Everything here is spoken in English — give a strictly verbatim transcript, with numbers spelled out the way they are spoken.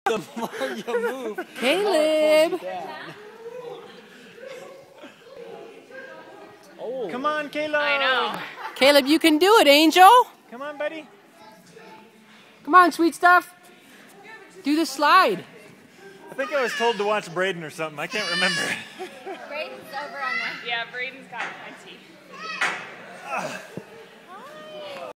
The more you move, Caleb. Oh. Come on, Caleb. I know. Caleb, you can do it, Angel. Come on, buddy. Come on, sweet stuff. Do the slide. I think I was told to watch Braden or something. I can't remember. Braden's over on the... Yeah, Braden's got plenty.